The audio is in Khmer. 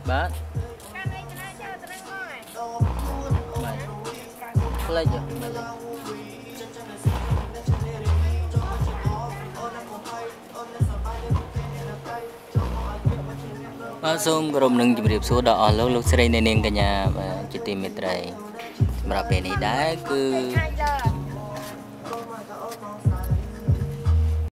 បាទផ្លេចបាទសូមគោរពនឹងជម្រាបសួរដល់អស់លោកស្រីអ្នកនាងកញ្ញាជាទីមេត្រីសម្រាប់ពេលនេះដែរគឺ